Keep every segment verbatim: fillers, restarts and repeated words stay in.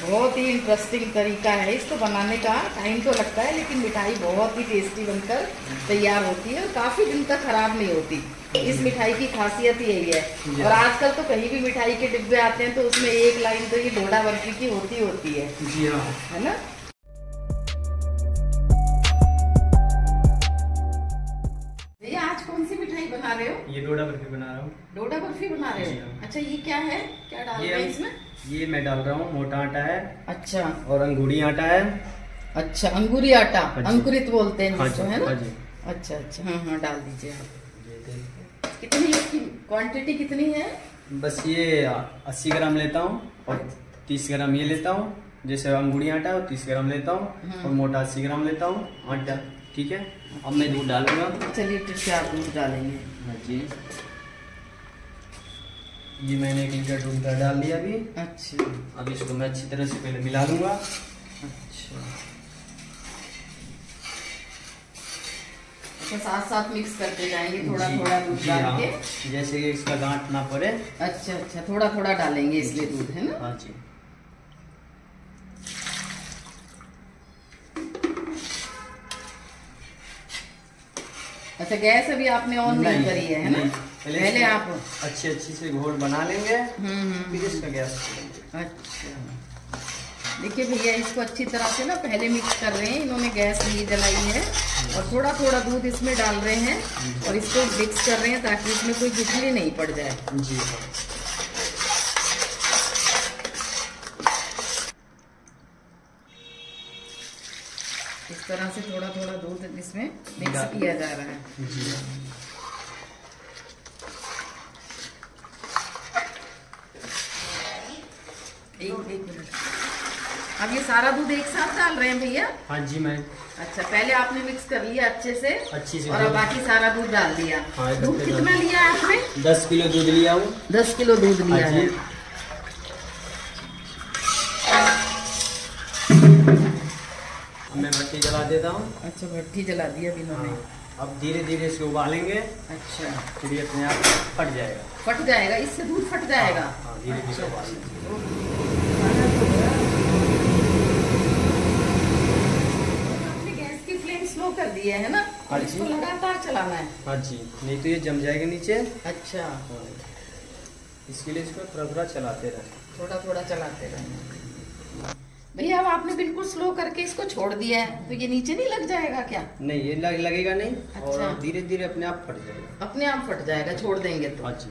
बहुत ही इंटरेस्टिंग तरीका है इसको बनाने का। टाइम तो लगता है लेकिन मिठाई बहुत ही टेस्टी बनकर तैयार होती है और काफ़ी दिन तक खराब नहीं होती। इस मिठाई की खासियत यही है। और आजकल तो कहीं भी मिठाई के डिब्बे आते हैं तो उसमें एक लाइन तो ये डोडा बर्फी की होती होती है। जी हाँ, है ना। भैया आज कौन सी मिठाई बना रहे हो? ये डोडा बर्फी बना रहा हूँ। डोडा बर्फी बना रहे हो? अच्छा, ये क्या है, क्या डाल रहे हैं इसमें? ये मैं डाल रहा हूँ मोटा आटा है। अच्छा, और अंगूरी आटा है। अच्छा, अंगूरी आटा, अंकुरित बोलते हैं जिसको, है ना। हाँ जी। अच्छा अच्छा, हाँ हाँ, डाल दीजिए आप। कितनी इसकी क्वांटिटी कितनी है? बस ये अस्सी ग्राम लेता हूँ और तीस ग्राम ये लेता हूँ। जैसे अंगूरी आटा है तीस ग्राम लेता हूँ और मोटा अस्सी ग्राम लेता हूँ आटा। ठीक है, अब मैं दूध डालूंगा। चलिए चार दूध डालेंगे। हाँ जी, ये मैंने एक लीटर दूध का डाल दिया अभी। अच्छा, अब इसको मैं अच्छी तरह से पहले मिला लूंगा। अच्छा अच्छा, साथ साथ मिक्स करते जाएंगे, थोड़ा थोड़ा दूध डाल के, जैसे कि इसका गांठ ना पड़े। अच्छा अच्छा, थोड़ा थोड़ा डालेंगे इसलिए दूध, है ना। हाँ जी। अच्छा, गैस अभी आपने ऑन नहीं, नहीं करी है, है ना। पहले, पहले आप अच्छी अच्छी से घोल बना लेंगे, हम्म फिर इसका गैस। अच्छा, देखिए भैया इसको अच्छी तरह से ना पहले मिक्स कर रहे हैं, इन्होंने गैस नहीं जलाई है और थोड़ा थोड़ा दूध इसमें डाल रहे हैं और इसको मिक्स कर रहे हैं ताकि इसमें कोई गुठली नहीं पड़ जाए। जी हाँ। इस तरह से थोड़ा थोड़ा दूध इसमें मिक्स किया जा रहा है। जी। एक एक मिनट, अब ये सारा दूध एक साथ डाल रहे हैं भैया? हाँ जी मैं। अच्छा, पहले आपने मिक्स कर लिया अच्छे से, अच्छी से, और अब बाकी सारा दूध डाल दिया। हाँ, दूध कितना लिया है आपने? दस किलो दूध लिया हूँ। दस किलो दूध लिया है। मैं भट्टी जला देता हूँ। अच्छा, भट्टी जला दी अब इन्होंने। हाँ, अब धीरे धीरे इसको उबालेंगे। अच्छा, फिर ये अपने आप फट जाएगा। फट जाएगा, इससे दूध फट जाएगा। हाँ, धीरे धीरे उबालेंगे। आपने गैस की फ्लेम स्लो कर दी है, है ना। और इसको लगातार चलाना है। हाँ जी, नहीं तो ये जम जाएगा नीचे। अच्छा, इसके लिए इसको थोड़ा थोड़ा चलाते रहे, थोड़ा थोड़ा चलाते रहे। भैया अब आपने बिल्कुल स्लो करके इसको छोड़ दिया है तो ये नीचे नहीं लग जाएगा क्या? नहीं, ये लग, लगेगा नहीं। अच्छा। और धीरे धीरे अपने आप फट जाएगा। अपने आप फट जाएगा छोड़ देंगे तो। हाँ जी।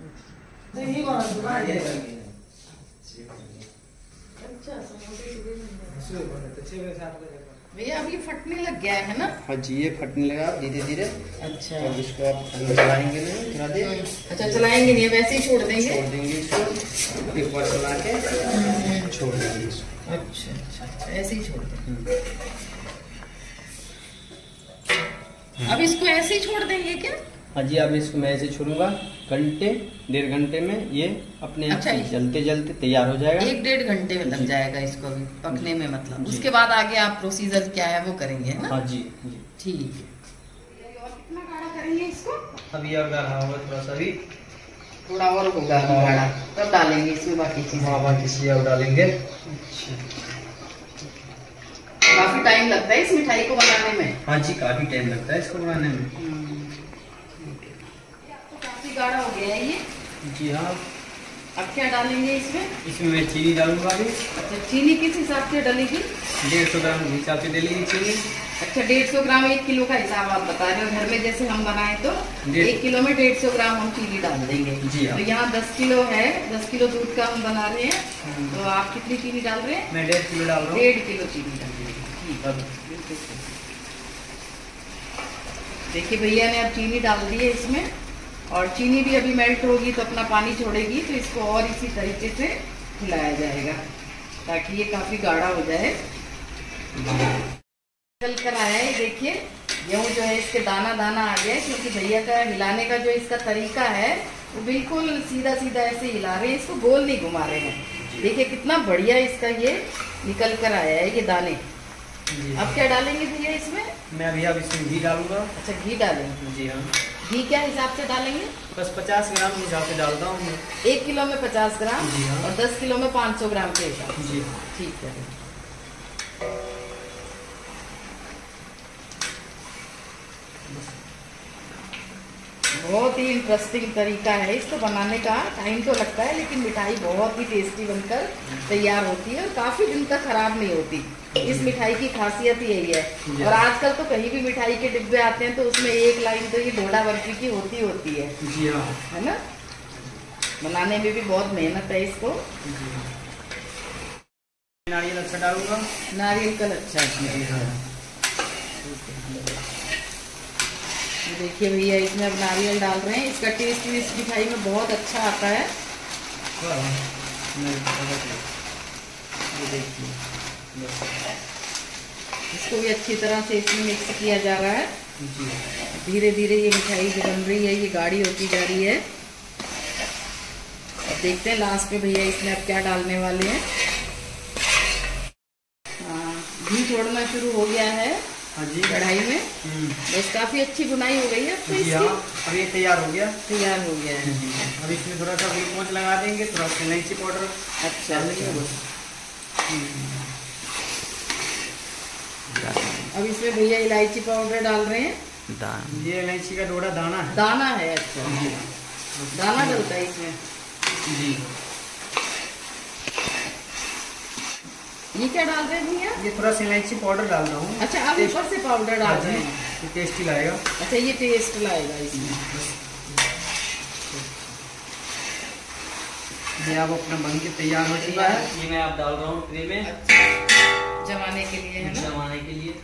भैया अब ये फटने लग गया है ना। हाँ जी, ये फटने लगा धीरे धीरे। अच्छा, अब इसको आप चलाएंगे नहीं, थोड़ा देर। अच्छा, चलाएंगे नहीं, वैसे ही छोड़ देंगे। छोड़ देंगे इसको, एक बार चला के छोड़ देंगे इसको। अच्छा अच्छा, ऐसे ही छोड़ देंगे। अब इसको ऐसे ही छोड़ देंगे क्या? हाँ जी, अब इसको मैं ऐसे छोड़ूंगा। घंटे डेढ़ घंटे में ये अपने आप अच्छा, जलते जलते तैयार हो जाएगा। एक डेढ़ घंटे में लग जाएगा इसको भी पकने में, मतलब। उसके बाद आगे आप प्रोसीजर क्या है वो करेंगे, है ना। हाँ जी जी, ठीक है। और कितना गाढ़ा करेंगे इसको? अभी और गाढ़ा होगा थोड़ा सा, भी थोड़ा और होगा गाढ़ा, तब डालेंगे इसमें बाकी चीजें। हाँ, बाकी चीजें और डालेंगे। अच्छा, काफी टाइम लगता है इस मिठाई को बनाने में। हाँ जी, काफी टाइम लगता है इसको बनाने में। तो काफी गाढ़ा हो गया है ये। जी हाँ। अब क्या डालेंगे इसमें? इसमें मैं चीनी डालूंगा अभी। अच्छा, चीनी किस हिसाब से डलेगी? डेढ़ सौ ग्राम हिसाब से डलेगी चीनी। अच्छा, डेढ़ सौ ग्राम एक किलो का हिसाब आप बता रहे हो। घर में जैसे हम बनाए तो एक किलो में डेढ़ सौ ग्राम हम चीनी डाल देंगे। जी हाँ। तो यहाँ दस किलो है, दस किलो दूध का हम बना रहे हैं, तो आप कितनी चीनी डाल रहे हैं? मैं डेढ़ किलो डाल रहा हूँ। डेढ़ किलो चीनी डाल देंगे। देखिए भैया ने अब चीनी डाल दी है इसमें, और चीनी भी अभी मेल्ट होगी तो अपना पानी छोड़ेगी, तो इसको और इसी तरीके से हिलाया जाएगा ताकि ये काफी गाढ़ा हो जाए। चल कर आया है, देखिए गेहूँ जो है इसके दाना दाना आ गया, क्योंकि भैया का हिलाने का जो इसका तरीका है वो बिल्कुल सीधा सीधा ऐसे हिला रहे हैं, इसको गोल नहीं घुमा रहे हैं। देखिए कितना बढ़िया इसका ये निकल कर आया है ये दाने। अब क्या डालेंगे भैया इसमें? मैं अभी अब इसमें घी डालूंगा। अच्छा, घी डालेंगे। जी हाँ। घी क्या हिसाब से डालेंगे? बस पचास ग्राम के हिसाब से डालता हूँ मैं। एक किलो में पचास ग्राम जी हाँ। और दस किलो में पाँच सौ ग्राम के हिसाब से। जी ठीक है। बहुत ही इंटरेस्टिंग तरीका है इसको बनाने का। टाइम तो लगता है लेकिन मिठाई बहुत ही टेस्टी बनकर तैयार होती है और काफी दिन तक खराब नहीं होती। इस मिठाई की खासियत ही यही है। और आजकल तो कहीं भी मिठाई के डिब्बे आते हैं तो उसमें एक लाइन तो ये ढोडा बर्फी की होती होती है। जी हाँ। है ना? बनाने में भी बहुत मेहनत है इसको। नारियल अच्छा डालूंगा। नारियल का अच्छा है। जी हाँ। देखिए भैया इसमें अब नारियल डाल रहे हैं। इसका टेस्ट भी इस मिठाई में बहुत अच्छा आता है। ये देखिए, इसको भी अच्छी तरह से इसमें मिक्स किया जा रहा है। धीरे धीरे ये मिठाई जो बन रही है ये गाढ़ी होती जा रही है। अब देखते हैं लास्ट में भैया इसमें अब क्या डालने वाले हैं। हाँ, घी छोड़ना शुरू हो गया है। हाँ जी। कढ़ाई में बस काफी अच्छी बुनाई हो गई है। तो जी हाँ, अब ये तैयार हो गया। तैयार हो गया है। अब इसमें थोड़ा सा ग्लूकोज लगा देंगे, थोड़ा सा इलायची पाउडर अच्छा बस। अब इसमें भैया इलायची पाउडर डाल रहे हैं। ये इलायची का डोडा दाना है। दाना है। अच्छा दाना डलता है इसमें। जी। ये क्या डाल रहे हैं भैया? ये थोड़ा सा इलायची पाउडर डाल रहा हूँ। अच्छा आप ऊपर से पाउडर डाल रहे हैं। ये टेस्टी लाएगा। अच्छा ये टेस्ट लाएगा इसमें। ये आप अपना बन के तैयार हो चुका है। ये मैं आप डाल रहा हूँ ट्रे में। अच्छा जमाने के लिए है ना? जमाने के लिए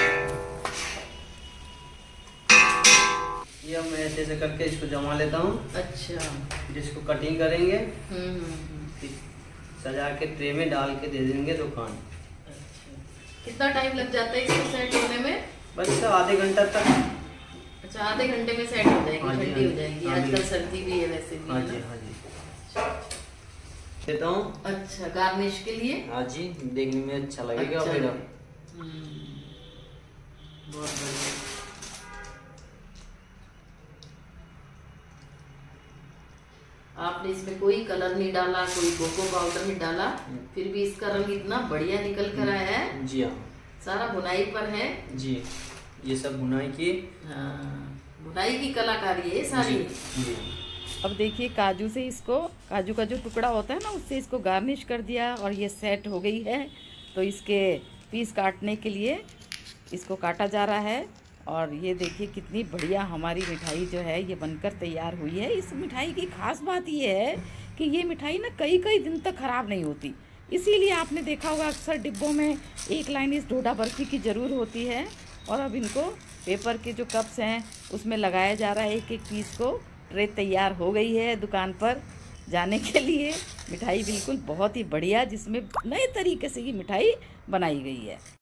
ये हम ऐसे ऐसे करके इसको जमा लेता हूँ। अच्छा जिसको कटिंग करेंगे हम्म हम्म सजा के ट्रे में डाल के दे देंगे दुकान। अच्छा कितना टाइम लग जाता है इसको सेट होने में? बस आधे घंटा तक। अच्छा आधे घंटे में सेट हो जाएगी। ठंडी हो जाएगी। हाँ आजकल सर्दी भी है वैसे भी। हाँ जी हाँ जी देता हूँ। अच्छा गार्निश के लिए। हाँ जी देखने में अच्छा लगेगा। अच्छा। फिर बहुत बढ़िया। आपने इसमें कोई कलर नहीं डाला, कोई कोको पाउडर नहीं डाला, फिर भी इसका रंग इतना बढ़िया निकल कर आया है। जी हाँ। सारा बुनाई पर है। जी ये सब बुनाई की। हाँ बुनाई की कलाकारी है सारी। जी, जी। अब देखिए काजू से इसको, काजू का जो टुकड़ा होता है ना उससे इसको गार्निश कर दिया और ये सेट हो गई है। तो इसके पीस काटने के लिए इसको काटा जा रहा है। और ये देखिए कितनी बढ़िया हमारी मिठाई जो है ये बनकर तैयार हुई है। इस मिठाई की खास बात ये है कि ये मिठाई ना कई कई दिन तक ख़राब नहीं होती। इसीलिए आपने देखा होगा अक्सर डिब्बों में एक लाइन इस ढोडा बर्फी की ज़रूर होती है। और अब इनको पेपर के जो कप्स हैं उसमें लगाया जा रहा है एक एक पीस को। ट्रे तैयार हो गई है दुकान पर जाने के लिए। मिठाई बिल्कुल बहुत ही बढ़िया जिसमें नए तरीके से ये मिठाई बनाई गई है।